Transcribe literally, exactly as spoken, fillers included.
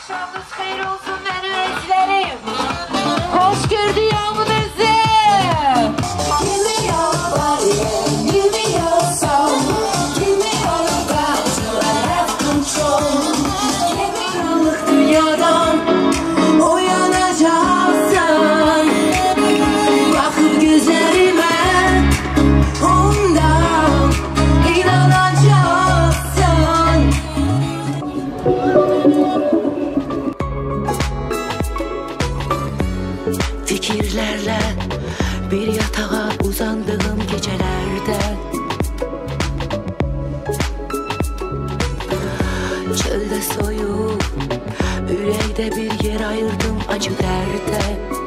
Akşamınız hayır olsun benim eşlerim. Hoş gördüğünüzü. Give me your body and give me your soul. Give me all you got till I have control. Give me karanlık dünyadan uyanacaksın. Bakıp gözlerime ondan inanacaksın. Fikirlerle bir yatağa uzandığım gecelerde çölde soyup yüreğde bir yer ayırdım acı derde.